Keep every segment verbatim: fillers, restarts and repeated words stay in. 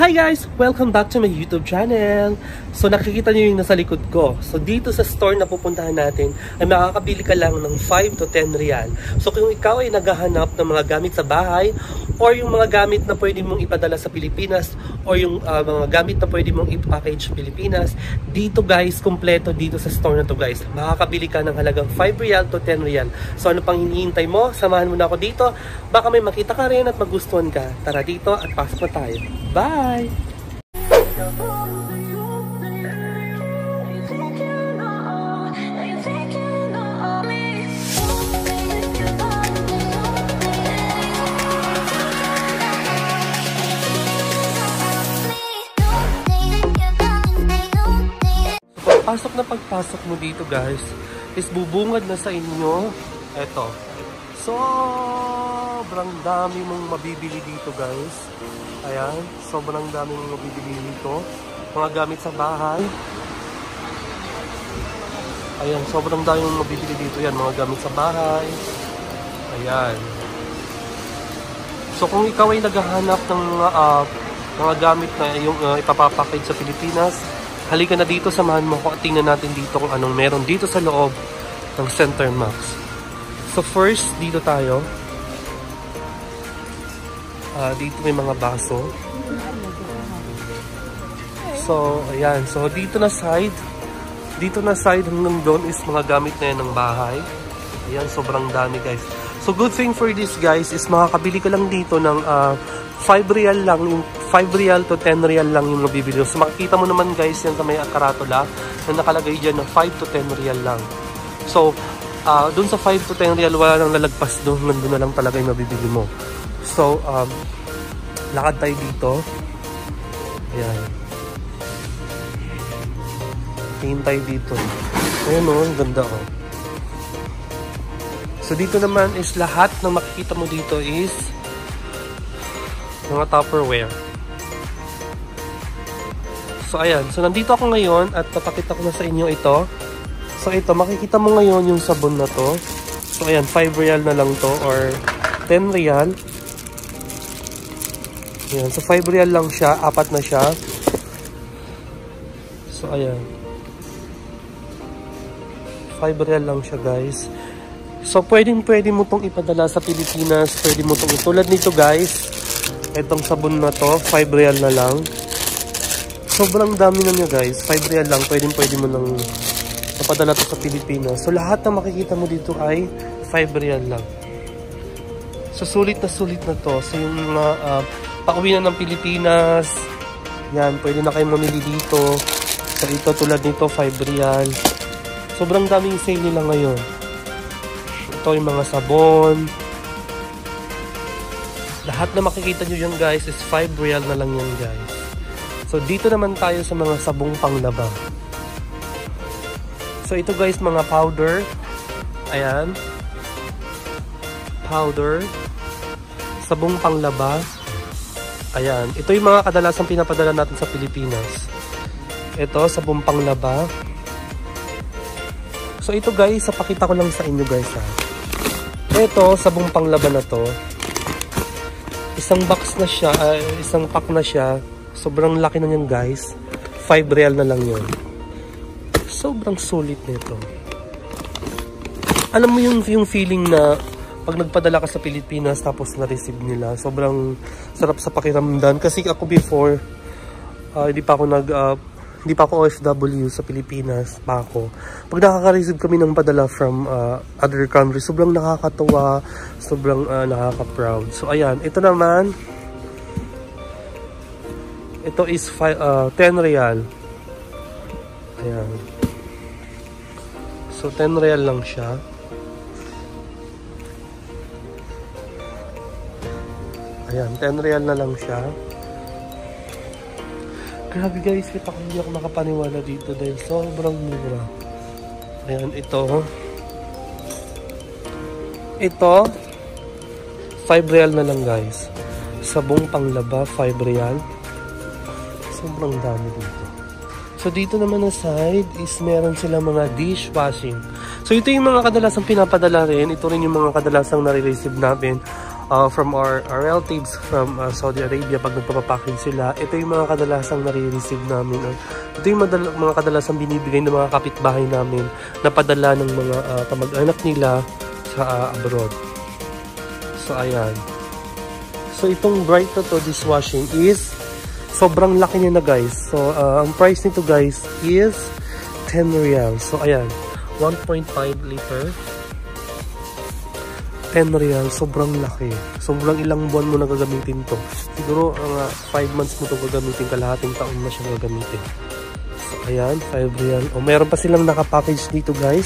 Hi guys! Welcome back to my YouTube channel! So nakikita nyo yung nasa likod ko. So dito sa store na pupuntahan natin ay makakabili ka lang ng five to ten real. So kung ikaw ay naghahanap ng mga gamit sa bahay or yung mga gamit na pwede mong ipadala sa Pilipinas or yung uh, mga gamit na pwede mong i-package sa Pilipinas, dito guys, kompleto dito sa store na to guys. Makakabili ka ng halagang five real to ten real. So ano pang hinihintay mo? Samahan mo na ako dito. Baka may makita ka rin at magustuhan ka. Tara dito at pasok na tayo. Bye! Pagpasok na pagpasok mo dito guys, is bubungad na sa inyo. Eto. Sobrang dami mong mabibili dito guys. Ayan, sobrang dami mong mabibili dito. Mga gamit sa bahay. Ayan, sobrang dami mong mabibili dito yan. Mga gamit sa bahay. Ayan. So kung ikaw ay naghahanap ng mga, uh, mga gamit na yung uh, ipapapackage sa Pilipinas, halika na dito, samahan mo ko at tingnan natin dito kung anong meron dito sa loob ng Center Max. So first, dito tayo. Uh, dito may mga baso. So, ayan. So, dito na side. Dito na side hanggang doon is mga gamit na yan ng bahay. Ayan, sobrang dami guys. So, good thing for this guys is makakabili ka lang dito ng uh, five real lang. Yung five real to ten real lang yung mabibili. So, makikita mo naman guys yan sa may karatula na nakalagay dyan na five to ten real lang. So, uh, dun sa five to ten real, wala nang lalagpas doon. Nandun na lang talaga yung mabibili mo. So, um, lakad tayo dito. Ayan. Tingin tayo dito. Ayan o, ang ganda o. So, dito naman is lahat na makikita mo dito is mga Tupperware. So, ayan. So, nandito ako ngayon at papakita ko na sa inyo ito. So, ito, makikita mo ngayon yung sabon na to. So, ayan, five real na lang to or ten real. Ayan, so five real lang siya, apat na siya. So ayan. five real lang siya guys. So pwedeng pwede mo tong ipadala sa Pilipinas, pwede mo tong tulad nito guys. Itong sabon na to, five real na lang. Sobrang dami na niya guys, five real lang, pwedeng pwede mo nang ipadala to sa Pilipinas. So lahat na makikita mo dito ay five real lang. So sulit na sulit na to. So yung mga uh, pauwi na ng Pilipinas, yan, pwede na kayong mamili dito. So ito tulad nito, five real. Sobrang daming sale nila ngayon. Ito yung mga sabon. Lahat na makikita nyo yan guys is five real na lang yan guys. So dito naman tayo sa mga sabong panglaba. So ito guys, mga powder. Ayan. Powder. Sabong panglaba. Ayan, ito yung mga kadalasang pinapadala natin sa Pilipinas. Ito, sabong panglaba. So ito guys, sapakita ko lang sa inyo guys ha. Ito, sabong panglaba na to. Isang box na siya, uh, isang pack na siya. Sobrang laki na yan guys. five real na lang yun. Sobrang sulit nito. Alam mo yung, yung feeling na pag nagpadala ka sa Pilipinas tapos na-receive nila, sobrang sarap sa pakiramdam. Kasi ako before, uh, hindi pa ako nag, uh, hindi pa ako O F W sa Pilipinas pa ako. Pag nakaka-receive kami ng padala from uh, other countries, sobrang nakakatuwa, sobrang uh, nakaka-proud. So ayan, ito naman, ito is uh, ten real. Ayan. So ten real lang siya. Ayan, ten real na lang siya. Grabe guys, kita ko hindi ako makapaniwala dito dahil sobrang mura. Ayan, ito. Ito, five real na lang guys. Sabong panglaba, five real. Sobrang dami dito. So dito naman na side is meron sila mga dishwashing. So ito yung mga kadalasang pinapadala rin. Ito rin yung mga kadalasang nare-receive natin. uh, from our, our relatives from uh, Saudi Arabia pag nagpapapackage sila. Ito yung mga kadalasang nare-receive namin. Uh, ito yung madala, mga kadalasang binibigay ng mga kapitbahay namin na padala ng mga uh, kamag-anak nila sa uh, abroad. So, ayan. So, itong bright na to, dishwashing is sobrang laki niya na guys. So, uh, ang price nito guys is ten riyal. So, ayan. one point five liter. ten riyal. Sobrang laki. Sobrang ilang buwan mo na gagamitin to. Siguro, uh, five months mo to gagamitin. Kalahating taon na siya gagamitin. So, ayan. five riyal. O, meron pa silang nakapackage dito guys.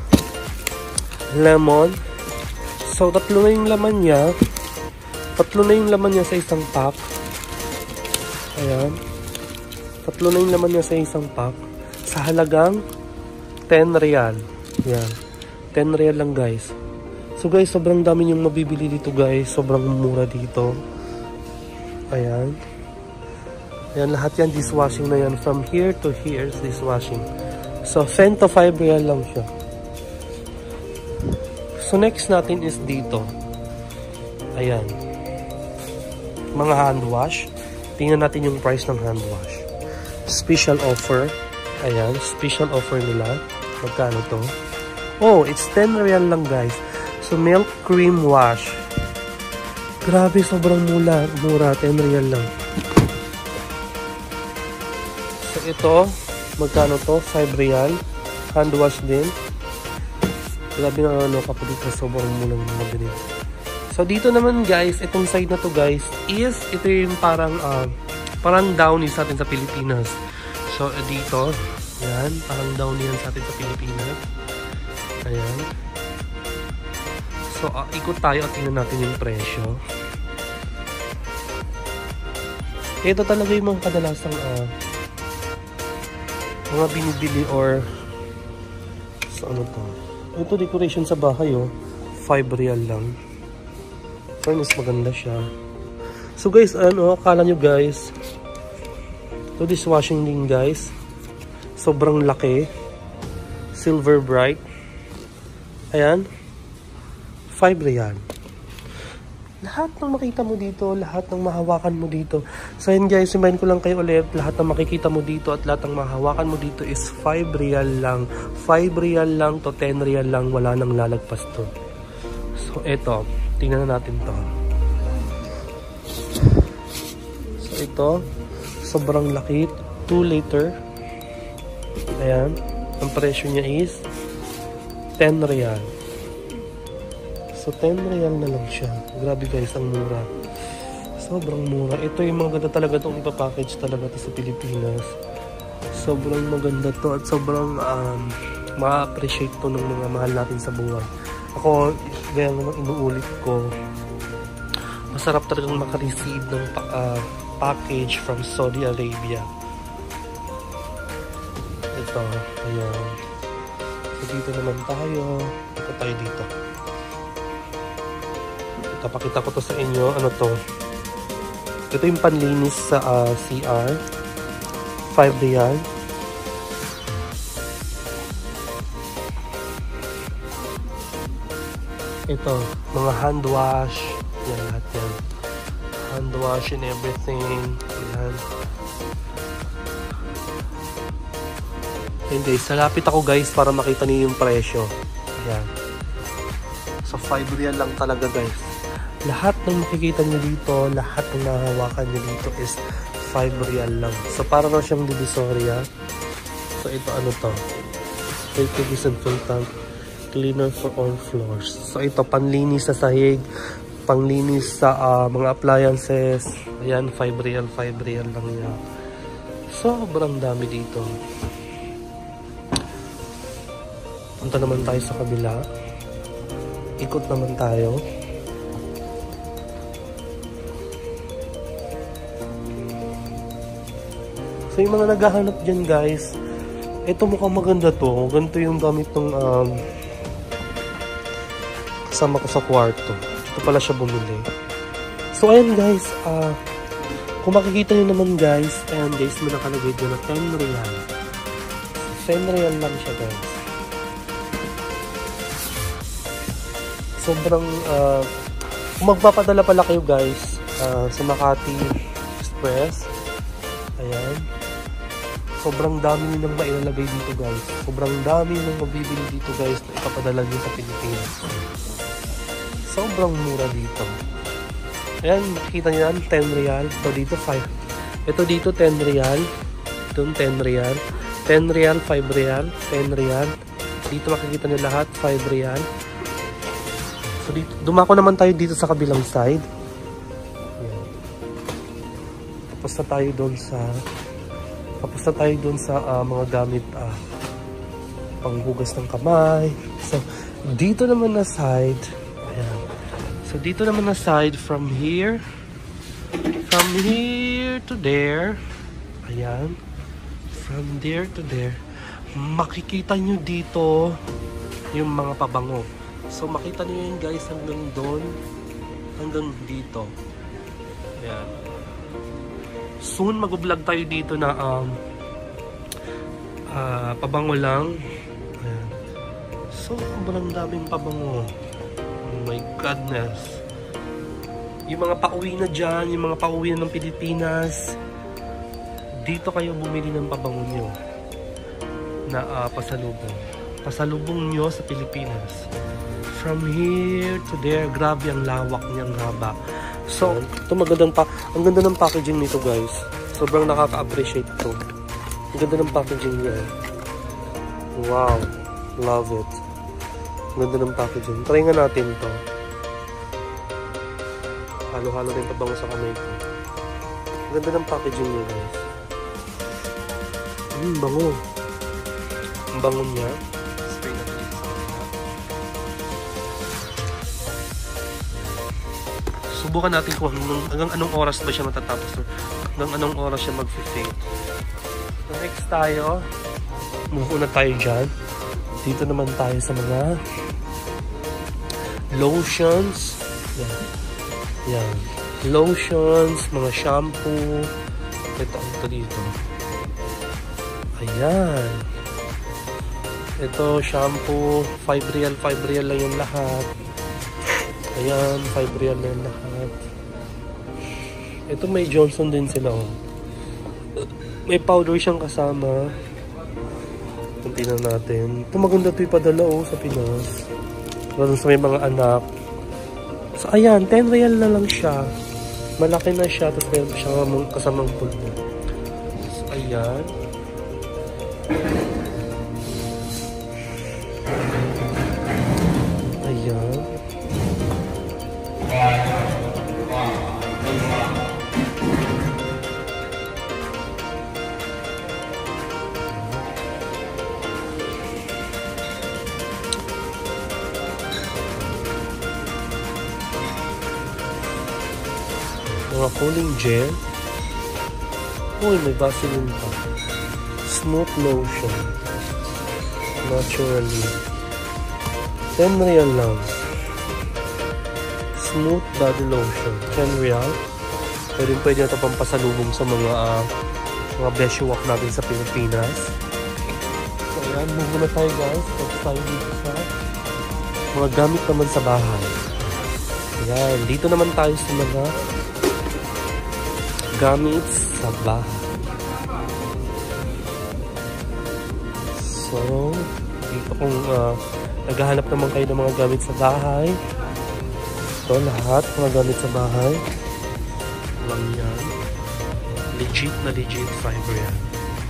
Lemon. So, tatlo na yung laman niya. Tatlo na yung laman niya sa isang pack. Ayan. Tatlo na yung laman niya sa isang pack. Sa halagang ten riyal. Ayan. ten riyal lang guys. So guys, sobrang dami yung mabibili dito guys. Sobrang mura dito. Ayan. Ayan, lahat yan dishwashing na yan. From here to here is dishwashing. So, ten to five riyal lang siya. So, next natin is dito. Ayan. Mga hand wash. Tingnan natin yung price ng hand wash. Special offer. Ayan, special offer nila. Magkano to? Oh, it's ten riyal lang guys. So, milk cream wash. Grabe, sobrang mura. Mura, ten riyal lang. So, ito, magkano to? five riyal. Hand wash din. Grabe na ano kapatid na sobrang mura ng mabili. So, dito naman guys, itong side na to guys, is ito yung parang, uh, parang downy sa atin sa Pilipinas. So, uh, dito, yan, parang downy yan sa atin sa Pilipinas. Ayan. So, uh, ikot tayo at tingnan natin yung presyo. Ito talaga yung mga kadalasang, uh, mga binibili or, so ano to? Ito, decoration sa bahay, oh. five riyal lang. Mas maganda siya. So guys, ano, akala nyo guys, ito dishwashing din guys. Sobrang laki. Silver bright. Ayan. five riyal. Lahat ng makita mo dito, lahat ng mahawakan mo dito. So yun guys, remind ko lang kayo ulit, lahat ng makikita mo dito at lahat ng mahawakan mo dito is five riyal lang. five riyal lang to ten riyal lang, wala nang lalagpas to. So eto. Tingnan na natin to. So, ito. Sobrang laki. two liter. Ayan. Ang presyo niya is ten riyal. So, ten riyal na lang siya. Grabe guys, ang mura. Sobrang mura. Ito yung maganda talaga itong ipapackage talaga to sa Pilipinas. Sobrang maganda to at sobrang um, ma-appreciate to ng mga mahal natin sa buhay. Ako, gaya naman inuulit ko, masarap talagang makareceive ng uh, package from Saudi Arabia. Ito, ayan. So, dito naman tayo. Ito tayo dito. Ipapakita ko to sa inyo. Ano to? Ito yung panlinis sa uh, C R. five riyal. Ito, mga hand wash. Yan, lahat yan. Hand wash and everything. Yan. And guys, salapit ako guys para makita niyo yung presyo. Yan. So, five riyal lang talaga guys. Lahat ng makikita niyo dito, lahat ng nahawakan niyo dito is five riyal lang. So, para na siyang divisoria. So, ito ano to? thirty disinfectant. Cleaner for all floors. So ito, panlinis sa sahig, panglinis sa uh, mga appliances. Ayan, five riyal, five riyal lang yan. Sobrang dami dito. Punta naman tayo sa kabila. Ikot naman tayo. So yung mga naghahanap dyan guys, ito mukhang maganda to. Ganito yung gamit ng um, kasama ko sa kwarto. Ito pala siya bumili. So ayan guys, uh, kung makikita nyo naman guys, ayan guys, may nakalagay doon na ten riyal. ten riyal lang siya guys. Sobrang uh, Kung magpapadala pala kayo guys uh, sa Makati Express, ayan, sobrang dami nilang mailalagay dito guys. Sobrang dami nilang mabibili dito guys na ipapadala nyo sa Pilipinas. Sobrang mura dito. Ayan, makikita nyo yan, ten real. Ito dito, five. Ito dito, ten real. Ito, ten real. ten real, five real. ten real. Dito makikita nyo lahat, five real. So, dito, dumako naman tayo dito sa kabilang side. Ayan. Tapos na tayo doon sa tapos na tayo doon sa uh, mga gamit uh, panghugas ng kamay. So, dito naman na side. Ayan. So, dito naman na side from here. From here to there. Ayan. From there to there. Makikita nyo dito yung mga pabango. So, makita nyo yun guys hanggang doon. Hanggang dito. Ayan. Soon, mag-vlog tayo dito na um, uh, pabango lang. Ayan. So, sobrang daming pabango. Oh my goodness. Yung mga pauwi na dyan, yung mga pauwi na ng Pilipinas, dito kayo bumili ng pabango nyo na uh, pasalubong. Pasalubong nyo sa Pilipinas. From here to there, grabe ang lawak niyang haba. So, ito magandang pa ang ganda ng packaging nito guys. Sobrang nakaka-appreciate ito. Ang ganda ng packaging niya. Wow. Love it. Ang ganda ng packaging. Try nga natin ito. Halo-halo rin pabango sa kamay ko. Ang ganda ng packaging niya guys. Hmm, bango. Ang bango niya. Spray natin dito sa kanila. Subukan natin kung hanggang, hanggang anong oras ba siya matatapos. Hanggang anong oras siya mag-fade. So next tayo. Move na tayo dyan. Dito naman tayo sa mga lotions. Yan. Yan. Lotions, mga shampoo. Ito, ito dito. Ayan. Ito, shampoo. five real, five real lang yung lahat. Ayan, five real lang yung lahat. Ito may Johnson din sila. Oh. May powder siyang kasama. Tingnan natin. Ito maganda ito ipadala oh, sa Pinas. Lalo sa may mga anak. So ayan, ten real na lang siya. Malaki na siya. Tapos meron siya kasamang pulbo. So ayan. Ayan. Mga cooling gel. Uy, may Vaseline pa. Smooth lotion. Naturally. ten real lang. Smooth body lotion. ten real. Pwede pwede na ito pampasalubong sa mga uh, mga beshiwak natin sa Pilipinas. So, ayan. Move na tayo guys. Tapos tayo dito sa mga gamit naman sa bahay. Ayan. Dito naman tayo sa mga gamit sa bahay. So, dito kung uh, naghahanap naman kayo ng mga gamit sa bahay. Ito lahat, mga gamit sa bahay. Lang yan. Legit na legit fiber yan.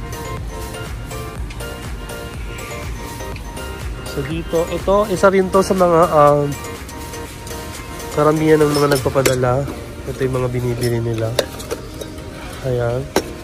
So dito, ito, isa rin to sa mga uh, karamihan ng mga nagpapadala. Ito yung mga binibili nila. Ayan.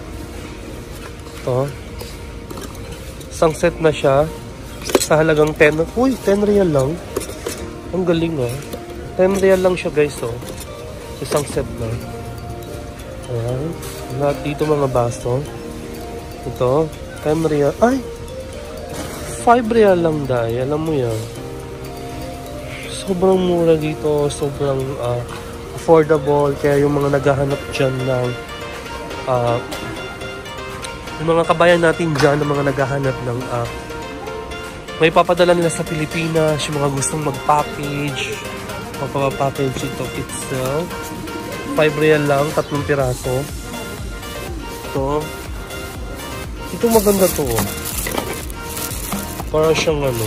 Ito. Isang set na siya. Sa halagang ten. Uy, ten real lang. Ang galing oh. ten real lang siya guys oh. Isang set na. Ayan. Lahat dito mga baso. Ito. ten real. Ay! five real lang dahil. Alam mo yan. Sobrang mura dito. Sobrang uh, affordable. Kaya yung mga naghahanap dyan ng Uh, yung mga kabayan natin dyan, ng mga naghahanap ng uh, may papadala nila sa Pilipinas, yung mga gustong mag-package, Papapackage ito itself. five real lang, tatlong piraso. Ito. Ito maganda to. Para siyang ano.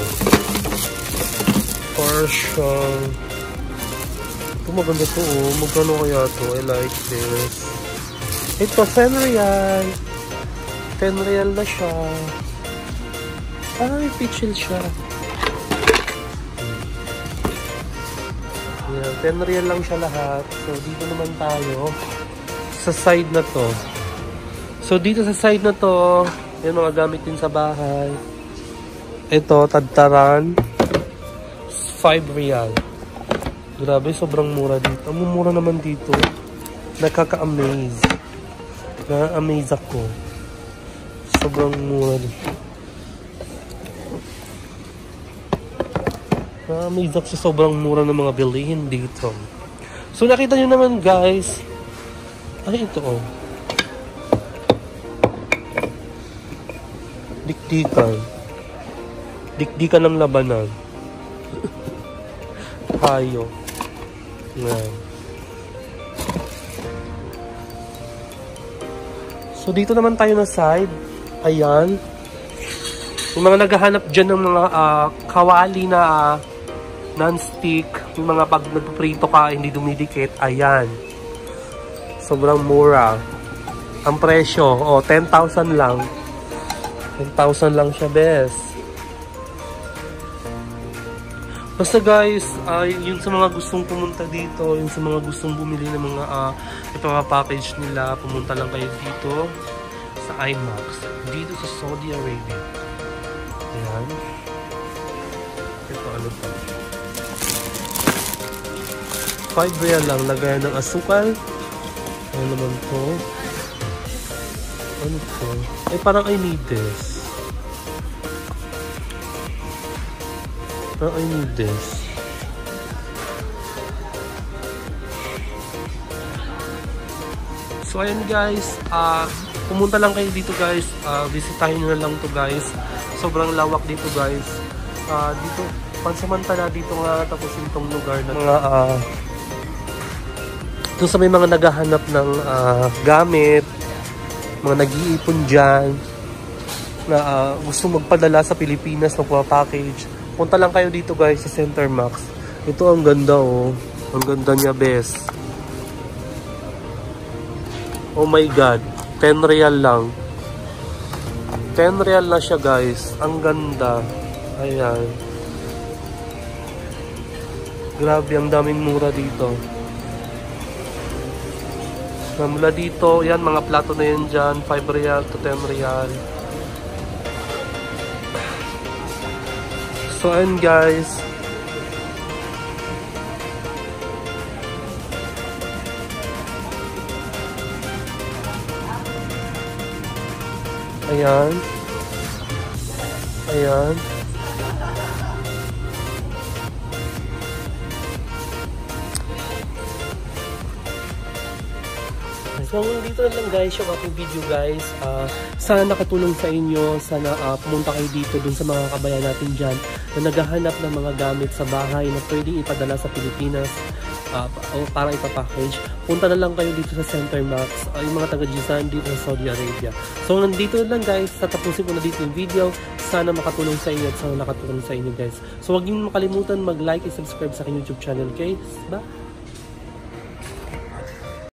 Para siyang... Ito maganda to. Oh. Magkano kaya to? I like this. Ito, ten real. ten real na siya. Ah, may pitchil siya. Yan, ten real lang siya lahat. So, dito naman tayo sa side na to. So, dito sa side na to, yan mga gamit din sa bahay. Ito, tadtaran. five real. Grabe, sobrang mura dito. Ang mura naman dito. Nakaka-amaze. Na-amaze ako. Sobrang mura dito. Na-amaze ako sa sobrang mura ng mga bilihin dito. So, nakita nyo naman guys. Ay, ito oh. Dikdikan. Dikdikan ng labanan. Hayo. Yan. So, dito naman tayo na side. Ayan. Yung mga naghahanap dyan ng mga uh, kawali na uh, non-stick. Yung mga pag nagprito ka, hindi dumidikit. Ayan. Sobrang mura. Ang presyo, oh, ten thousand lang. ten thousand lang siya, best. Basta guys, uh, yun sa mga gustong pumunta dito, yun sa mga gustong bumili ng mga uh, ipapapackage nila, pumunta lang kayo dito sa IMAX, dito sa Saudi Arabia. Ayan. Ito ano pa? five real lang, lagayan ng asukal. Ano naman to? Ano to? Eh parang I need this. Parang I need this. So ayan guys, uh, pumunta lang kayo dito guys, uh, visitahin nyo na lang to guys. Sobrang lawak dito guys. Uh, dito, pansamantala dito nga tapos itong lugar na mga uh, doon sa may mga naghahanap ng uh, gamit, mga nag-iipon dyan na uh, gusto magpadala sa Pilipinas, magpa-package. Punta lang kayo dito guys sa Center Max. Ito ang ganda oh. Ang ganda niya best. Oh my god. ten real lang. ten real na siya guys. Ang ganda. Ayan. Grabe, ang daming mura dito. Na mula dito, yan mga plato na yan dyan. five real to ten real. So and guys, ayan, ayan, so dito na lang guys yung ating video guys. Uh, sana nakatulong sa inyo. Sana uh, pumunta kayo dito dun sa mga kabayan natin dyan na naghahanap ng mga gamit sa bahay na pwedeng ipadala sa Pilipinas uh, para ipapackage. Punta na lang kayo dito sa Center Max, uh, yung mga taga-Jisan dito sa Saudi Arabia. So nandito na lang guys, tatapusin ko na dito yung video. Sana makatulong sa inyo at sana nakatulong sa inyo guys. So huwag niyo makalimutan mag-like and subscribe sa aking YouTube channel guys. Bye!